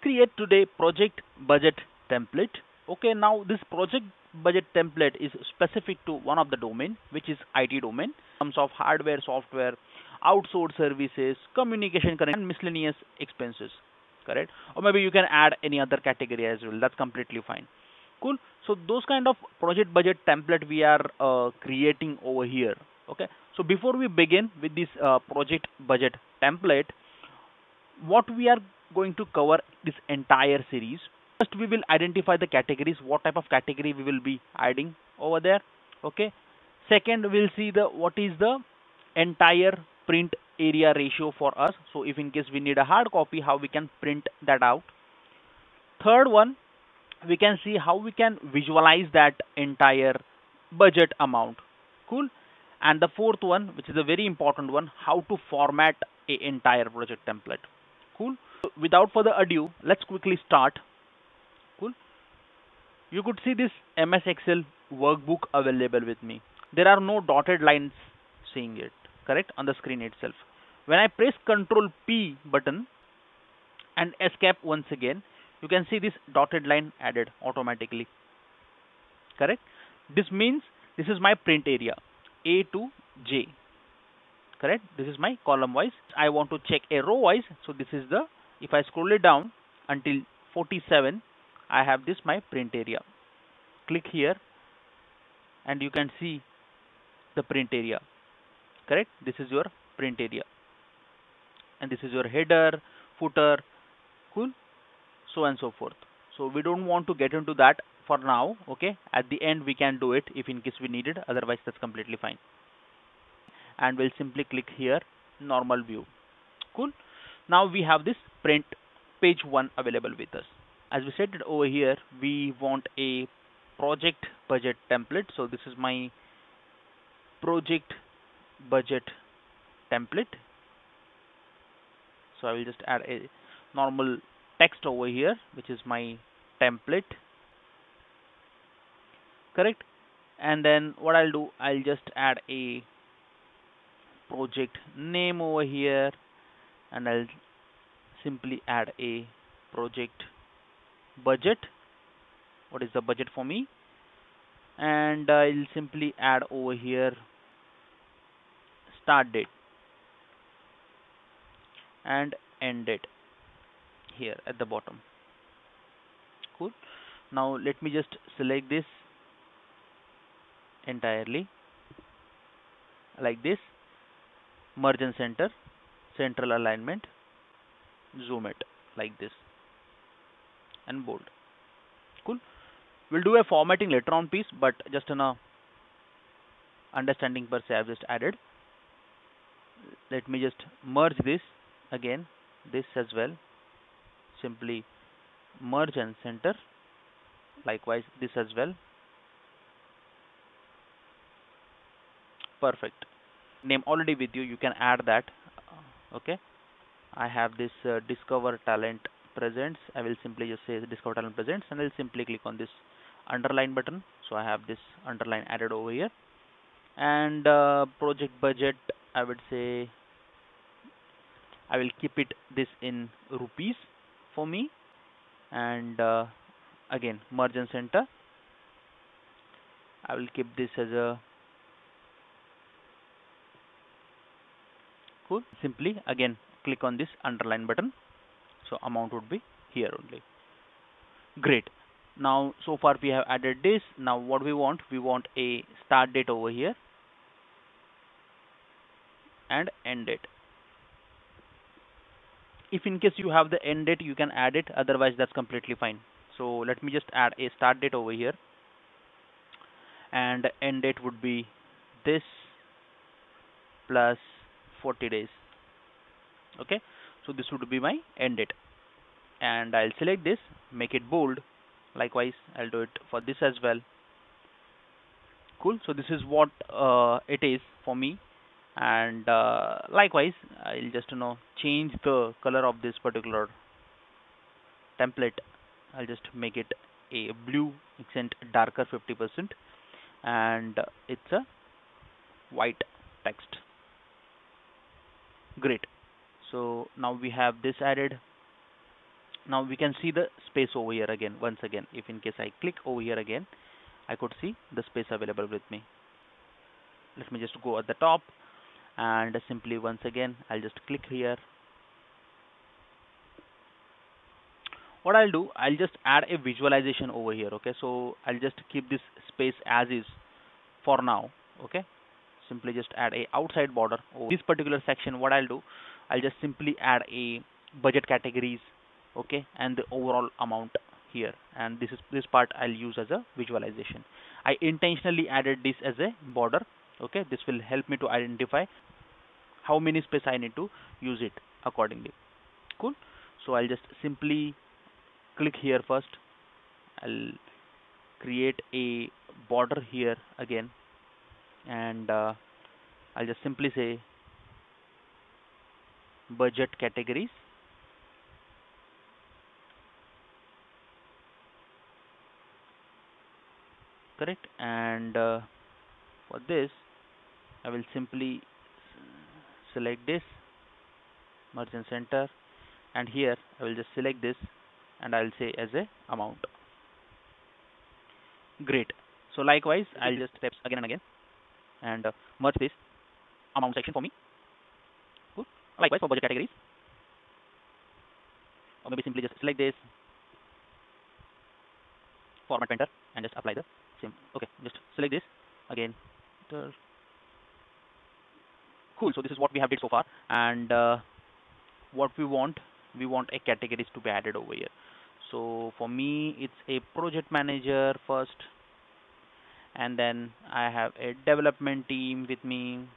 create today project budget template. Okay, now this project budget template is specific to one of the domain, which is IT domain, in terms of hardware, software, outsourced services, communication, current, and miscellaneous expenses. Correct? Or maybe you can add any other category as well. That's completely fine. Cool. So those kind of project budget template we are creating over here. Okay. So before we begin with this project budget template, what we are going to cover this entire series. First, we will identify the categories, what type of category we will be adding over there. Okay. Second, we'll see the what is the entire print area ratio for us. So if in case we need a hard copy, how we can print that out. Third one, we can see how we can visualize that entire budget amount. Cool. And the fourth one, which is a very important one, how to format a entire project template. Cool. So without further ado, let's quickly start. Cool. You could see this MS Excel workbook available with me. There are no dotted lines seeing it, correct, on the screen itself. When I press Control P button and escape once again, you can see this dotted line added automatically. Correct? This means this is my print area A to J. Correct? This is my column wise. I want to check a row wise. So this is the, if I scroll it down until 47, I have this my print area. Click here and you can see the print area. Correct? This is your print area. And this is your header, footer, cool, so and so forth. So we don't want to get into that for now. Okay, at the end we can do it if in case we need it, otherwise that's completely fine. And we'll simply click here, normal view. Cool. Now we have this print page 1 available with us. As we said over here, we want a project budget template. So this is my project budget template. So I will just add a normal text over here, which is my template. Correct? And then what I'll do, I'll just add a project name over here, and I'll simply add a project budget. What is the budget for me? And I'll simply add over here start date and end date here at the bottom. Cool. Now let me just select this entirely like this, merge and center, central alignment, zoom it like this, and bold. Cool. We'll do a formatting later on piece, but just in a understanding per se I've just added. Let me just merge this again, this as well, simply merge and center, likewise this as well. Perfect. Name already with you, you can add that. Okay, I have this discover talent presents. I will simply just say discover talent presents, and I'll simply click on this underline button. So I have this underline added over here. And project budget, I would say I will keep it this in rupees for me. And again, merge and center, I will keep this as a cool. Simply again click on this underline button, so amount would be here only. Great. Now so far we have added this. Now what we want a start date over here and end date. If in case you have the end date, you can add it, otherwise that's completely fine. So let me just add a start date over here, and end date would be this plus 40 days. Okay, so this would be my end date, and I'll select this, make it bold. Likewise I'll do it for this as well. Cool. So this is what it is for me, and likewise I'll just change the color of this particular template. I'll just make it a blue accent, darker 50%, and it's a white text. Great. So now we have this added. Now we can see the space over here again. Once again, if in case I click over here again, I could see the space available with me. Let me just go at the top and simply once again I'll just click here. What I'll do, I'll just add a visualization over here. Okay, so I'll just keep this space as is for now. Okay, simply just add a outside border over this particular section. What I'll do, I'll just simply add a budget categories, okay, and the overall amount here, and this part I'll use as a visualization. I intentionally added this as a border. Okay, this will help me to identify how many space I need to use it accordingly. Cool. So I'll just simply click here first. I'll create a border here again, and I'll just simply say budget categories. Correct. And for this I will simply select this merchant center, and here I will just select this and I'll say as a amount. Great. So likewise I'll just steps again and again and merge this amount section for me. Good. Likewise for budget categories, or maybe simply just select this format painter and just apply the same. Okay, just select this again. Cool. So this is what we have did so far, and what we want a categories to be added over here. So for me it's a project manager first, and then I have a development team with me.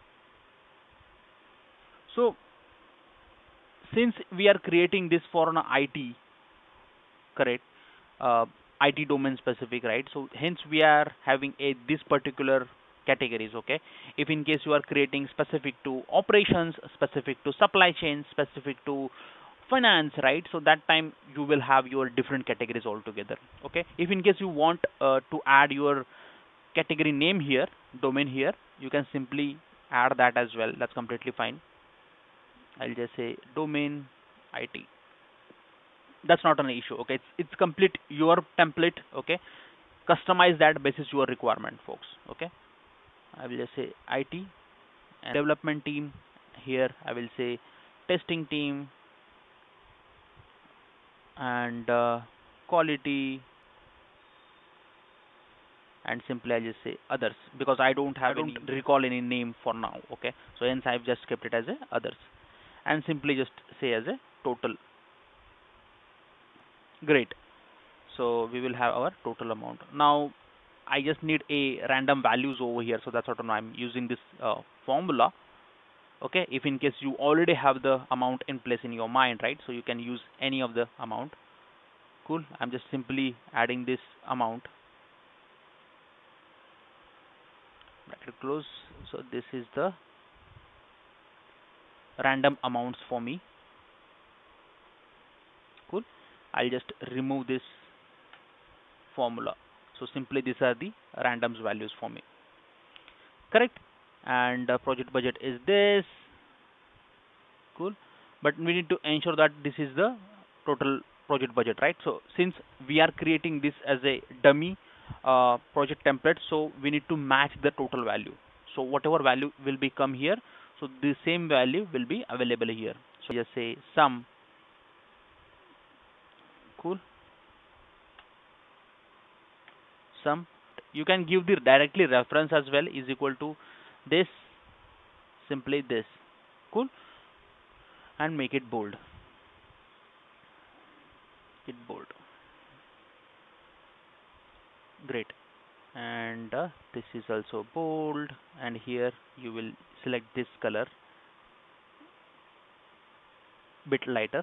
So since we are creating this for an IT, correct, IT domain specific, right? So hence we are having a this particular categories. Okay, if in case you are creating specific to operations, specific to supply chain, specific to finance, right? So that time you will have your different categories altogether. Okay, if in case you want to add your category name here, domain here, you can simply add that as well. That's completely fine. I'll just say domain IT. That's not an issue. Okay, it's complete your template. Okay, customize that basis your requirement, folks. Okay, I will just say IT and development team. Here I will say testing team and quality, and simply I just say others, because I don't recall any name for now. Okay, so hence I've just kept it as a others, and simply just say as a total. Great. So we will have our total amount. Now I just need a random values over here, so that's what I'm using this formula. Okay, if in case you already have the amount in place in your mind, right, so you can use any of the amount. Cool. I'm just simply adding this amount, bracket close. So this is the random amounts for me. Cool. I'll just remove this formula. So simply these are the randoms values for me. Correct. And project budget is this. Cool. But we need to ensure that this is the total project budget, right? So since we are creating this as a dummy project template, so we need to match the total value. So whatever value will become here, so the same value will be available here. So just say sum. Cool. Sum. You can give the directly reference as well, is equal to this, simply this. Cool. And make it bold. It bold. Great. And this is also bold, and here you will select this color, bit lighter.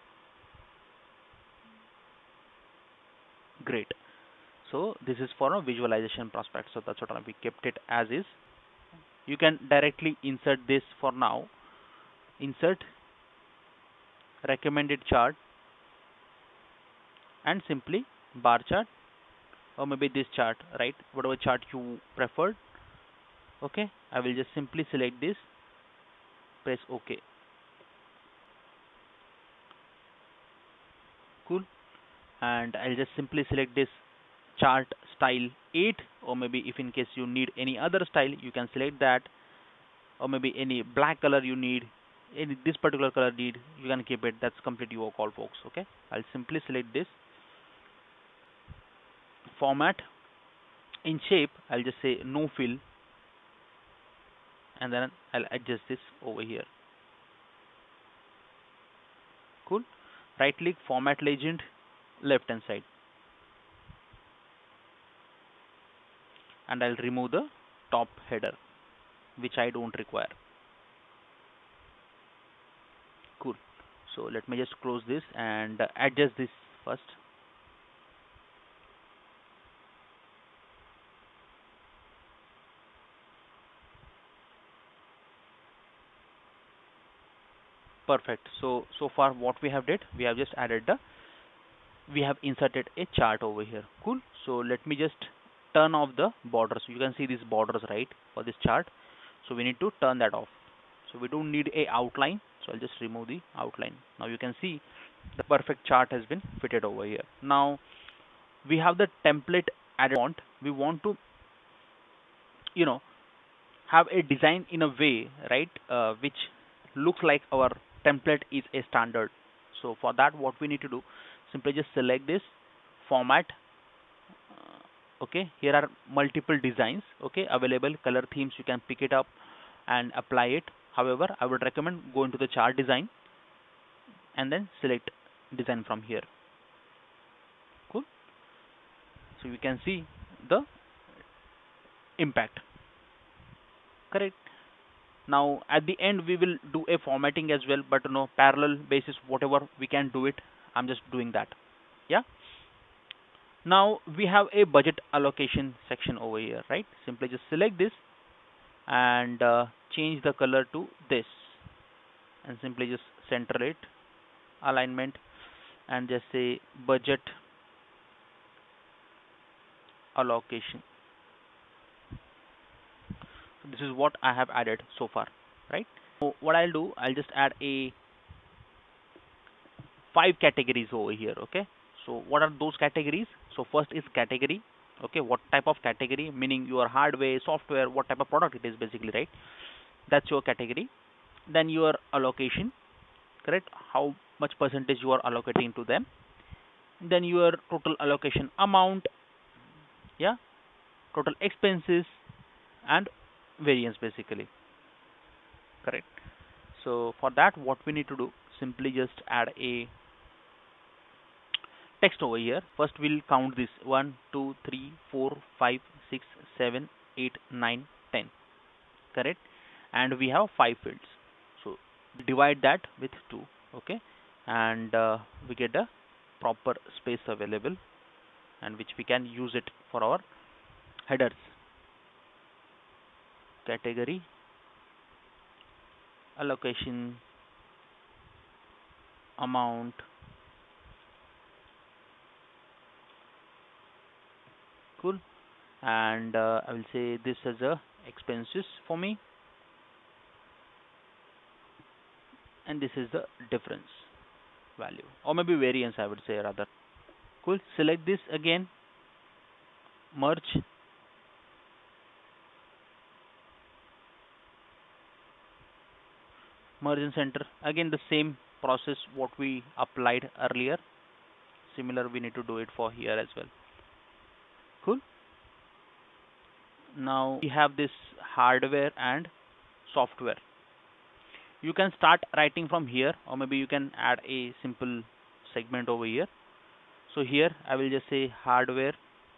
Great. So this is for a visualization prospect, so that's what we kept it as is. You can directly insert this for now. Insert recommended chart and simply bar chart, or maybe this chart, right, whatever chart you preferred. Okay, I will just simply select this, press OK. Cool. And I'll just simply select this chart style 8, or maybe if in case you need any other style you can select that, or maybe any black color you need, any this particular color need, you can keep it. That's completely your call, folks. Okay, I'll simply select this format. In shape I'll just say no fill, and then I'll adjust this over here. Cool. Right click, format legend, left hand side, and I'll remove the top header which I don't require. Cool. So let me just close this and adjust this first. Perfect. So far what we have did, we have just added the, we have inserted a chart over here. Cool. So let me just turn off the borders. You can see these borders right for this chart, so we need to turn that off. So we don't need a outline, so I'll just remove the outline. Now you can see the perfect chart has been fitted over here. Now we have the template added font. We want to, you know, have a design in a way, right, which looks like our template is a standard. So for that what we need to do, simply just select this format. Okay, here are multiple designs, okay, available color themes. You can pick it up and apply it. However, I would recommend go into the chart design and then select design from here. Cool. So you can see the impact. Correct. Now at the end we will do a formatting as well, but parallel basis, whatever we can do it, I'm just doing that. Yeah. Now we have a budget allocation section over here, right? Simply just select this and change the color to this, and simply just center it, alignment, and just say budget allocation. So this is what I have added so far, right? So what I'll do, I'll just add a 5 categories over here. Okay, so what are those categories? So first is category. Okay, what type of category, meaning your hardware, software, what type of product it is basically, right? That's your category. Then your allocation, correct, how much percentage you are allocating to them. Then your total allocation amount, yeah, total expenses, and variance basically, correct. So for that what we need to do, simply just add a text over here. First we'll count this 1 2 3 4 5 6 7 8 9 10, correct, and we have 5 fields, so divide that with 2. Okay, and we get a proper space available, and which we can use it for our headers. Category, allocation, amount, cool, and I will say this as a expenses for me, and this is the difference value, or maybe variance I would say rather. Cool. Select this again, merge, merge and center. Again the same process what we applied earlier, similar we need to do it for here as well. Cool. Now we have this hardware and software. You can start writing from here, or maybe you can add a simple segment over here. So here I will just say hardware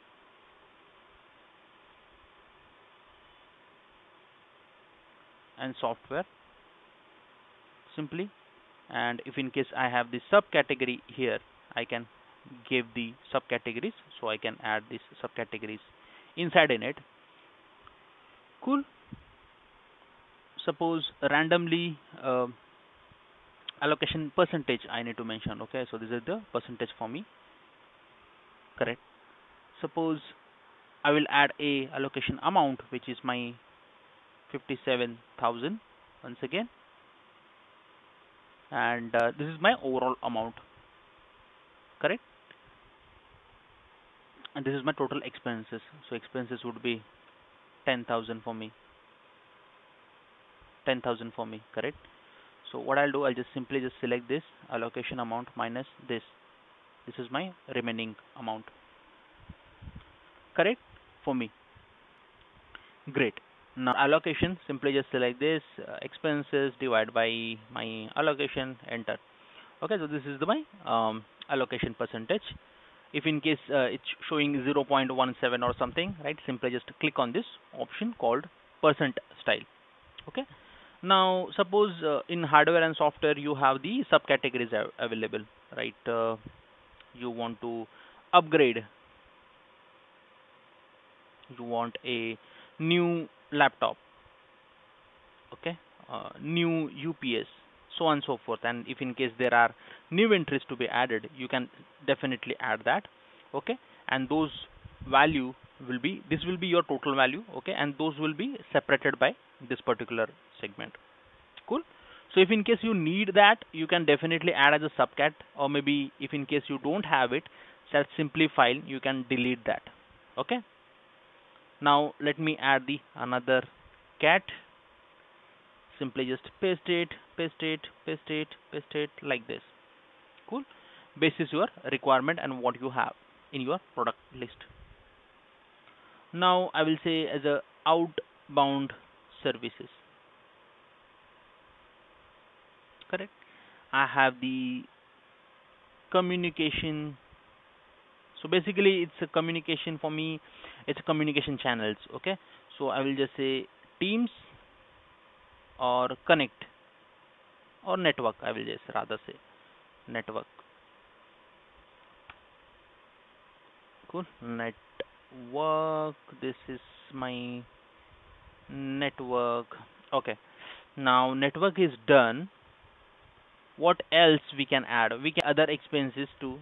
and software simply, and if in case I have the subcategory here, I can give the subcategories, so I can add these subcategories inside in it. Cool. Suppose randomly allocation percentage I need to mention. Okay, so this is the percentage for me, correct. Suppose I will add a allocation amount, which is my 57,000 once again, and this is my overall amount. correct? And this is my total expenses. So expenses would be 10,000 for me. 10,000 for me, correct? So what I'll do, I'll just simply just select this allocation amount minus this. This is my remaining amount, correct for me. Great. Now allocation, simply just select this expenses divide by my allocation, enter. Okay, so this is the my allocation percentage. If in case it's showing 0.17 or something, right, simply just click on this option called percent style. Okay. Now suppose in hardware and software you have the subcategories available, right? You want to upgrade, you want a new laptop, okay, new UPS, so on and so forth. And if in case there are new entries to be added, you can definitely add that, okay. And those value will be, this will be your total value, okay, and those will be separated by this particular segment. Cool. So if in case you need that, you can definitely add as a subcat, or maybe if in case you don't have it, that's simply file, you can delete that, okay. Now let me add the another cat. Simply just paste it, paste it, paste it, paste it like this. Cool. Basis your requirement and what you have in your product list. Now I will say as a outbound services. Correct. I have the communication. So basically it's a communication for me, it's a communication channels, okay. So I will just say Teams or Connect or network, I will just rather say network. Cool. Network, this is my network. Okay, now network is done. What else we can add? We can other expenses too,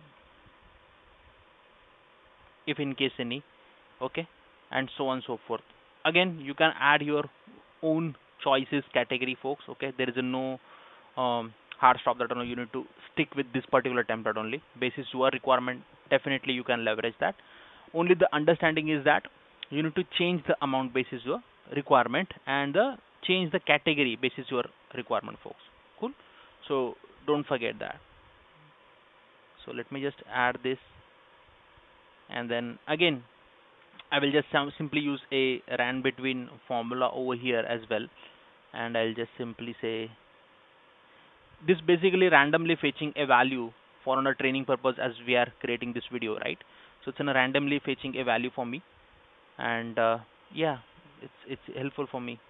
if in case any, okay, and so on and so forth. Again, you can add your own choices category, folks, okay. There is a no hard stop that you need to stick with this particular template only. Basis your requirement, definitely you can leverage that. Only the understanding is that you need to change the amount basis your requirement, and change the category basis your requirement, folks. Cool. So don't forget that. So let me just add this, and then again I will just simply use a ran between formula over here as well, and I'll just simply say this basically randomly fetching a value for on a training purpose as we are creating this video, right? So it's in a randomly fetching a value for me, and yeah, it's helpful for me.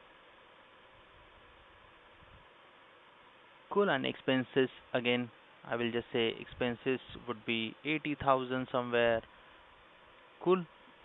Cool. And expenses, again I will just say expenses would be 80,000 somewhere. Cool.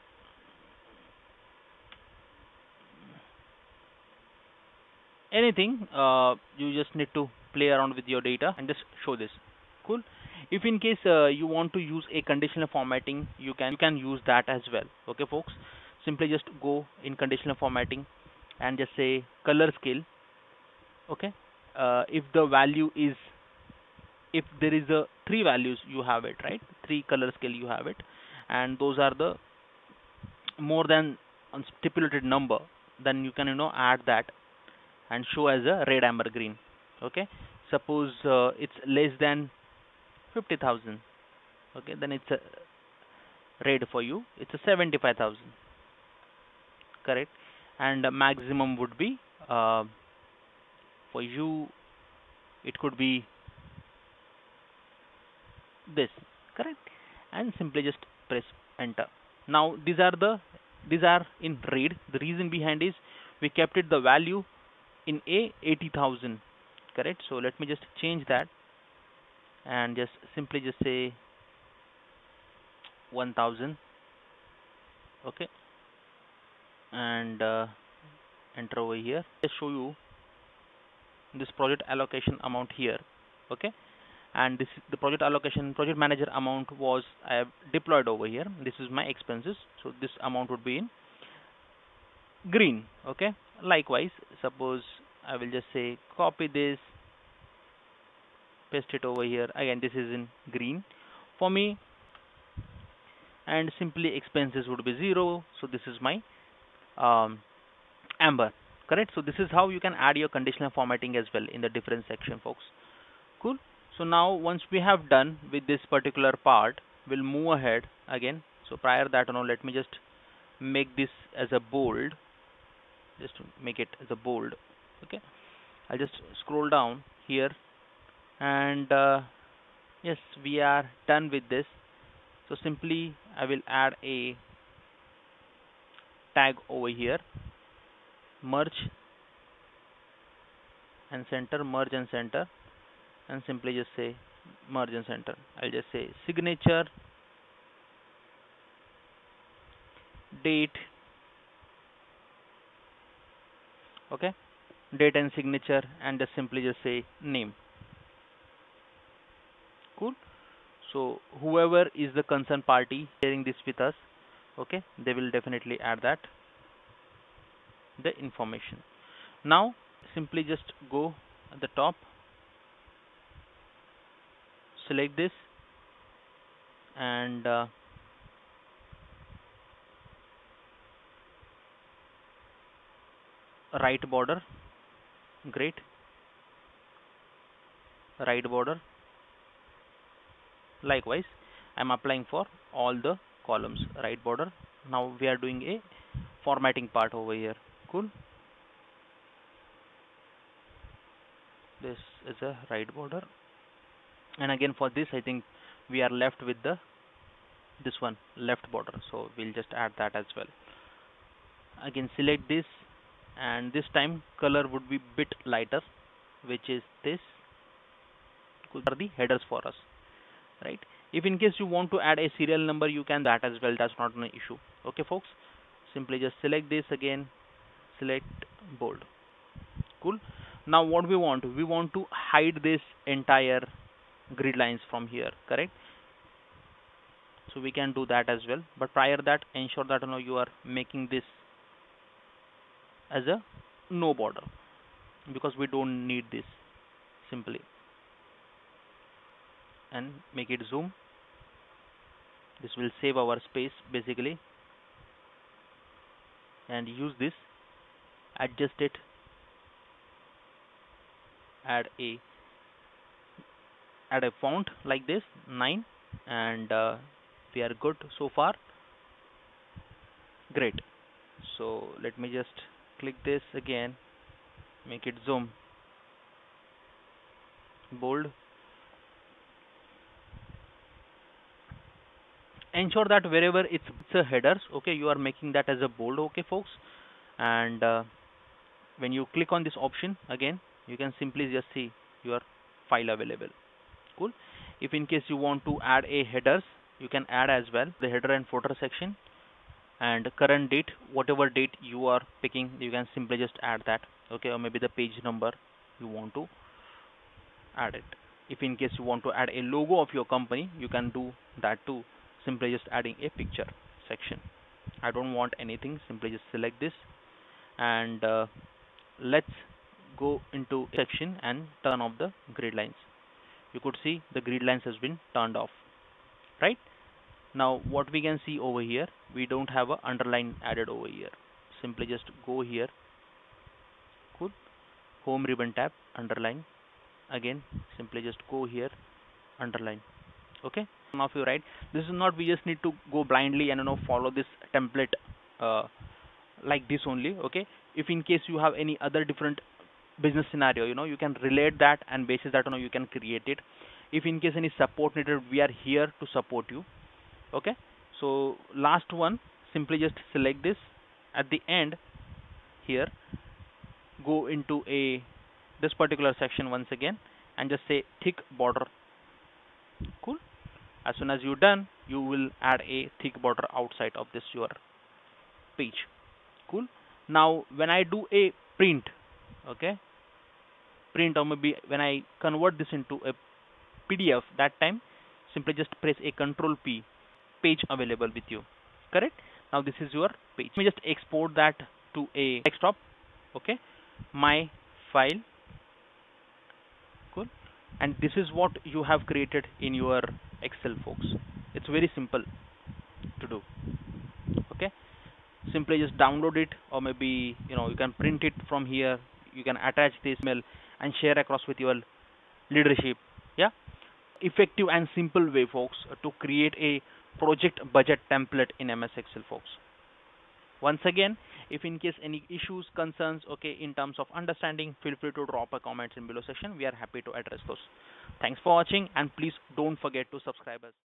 Anything, you just need to play around with your data and just show this. Cool. If in case you want to use a conditional formatting, you can use that as well, okay folks. Simply just go in conditional formatting and just say color scale, okay. If the value is, if there is a three values you have it, right, three color scale you have it, and those are the more than stipulated number, then you can add that and show as a red, amber, green, okay. Suppose it's less than 50,000, okay, then it's a red for you, it's a 75,000, correct. And maximum would be for you, it could be this, correct. And simply just press enter. Now these are in red. The reason behind is we kept it the value in a 80,000, correct. So let me just change that and just simply just say 1,000, okay, and enter over here. Just show you this project allocation amount here, okay. And this is the project allocation, project manager amount was I have deployed over here. This is my expenses, so this amount would be in green, okay. Likewise, suppose I will just say copy this, paste it over here. Again, this is in green. for me, and simply expenses would be 0. So this is my um, amber, correct? So this is how you can add your conditional formatting as well in the different section, folks. Cool. So now once we have done with this particular part, we'll move ahead again. So prior that, let me just make this as a bold, just to make it as a bold. Okay, I'll just scroll down here, and yes, we are done with this. So simply I will add a tag over here, merge and center, merge and center, and simply just say merge and center. I'll just say signature, date, okay, date and signature, and just simply just say name. Cool. So whoever is the concerned party sharing this with us, okay, they will definitely add that the information. Now simply just go at the top, select this, and right border, great, right border. Likewise, I'm applying for all the columns, right border. Now we are doing a formatting part over here. Cool. This is a right border, and again for this I think we are left with the this one left border, so we'll just add that as well. Again select this, and this time color would be bit lighter, which is this. Could are the headers for us, right? If in case you want to add a serial number, you can that as well. That's not an issue. Okay, folks. Simply just select this again, select bold. Cool. Now what we want to hide this entire grid lines from here, correct? So we can do that as well. But prior that, ensure that you are making this as a no border, because we don't need this. Simply and make it zoom. This will save our space basically, and use this, adjust it, add a font like this 9, and we are good so far. Great. So let me just click this again, make it zoom, bold. Ensure that wherever it's a headers, okay, you are making that as a bold, okay, folks. And when you click on this option again, you can simply just see your file available. Cool. If in case you want to add a headers, you can add as well the header and footer section, and current date, whatever date you are picking, you can simply just add that, okay, or maybe the page number you want to add it. If in case you want to add a logo of your company, you can do that too, simply just adding a picture section. I don't want anything, simply just select this, and let's go into section and turn off the grid lines. You could see the grid lines has been turned off, right? Now what we can see over here, we don't have a underline added over here. Simply just go here, cool, home ribbon tab, underline, again simply just go here, underline. Okay, now if you write, this is not, we just need to go blindly and follow this template like this only. Okay, if in case you have any other different business scenario, you can relate that, and basis that you can create it. If in case any support needed, we are here to support you. Okay, so last one, simply just select this at the end here, go into this particular section once again, and just say thick border. Cool. As soon as you're done, you will add a thick border outside of this your page. Cool. Now when I do a print, okay, print, or maybe when I convert this into a PDF, that time simply just press a Control P, page available with you, correct? Now this is your page. Let me just export that to a desktop. Okay, my file. Cool. and this is what you have created in your Excel, folks. It's very simple to do. Okay, simply just download it, or maybe you can print it from here. You can attach this email and share across with your leadership. Yeah, effective and simple way, folks, to create a project budget template in MS Excel, folks. Once again, if in case any issues, concerns, okay, in terms of understanding, feel free to drop a comment in below section. We are happy to address those. Thanks for watching, and please don't forget to subscribe us.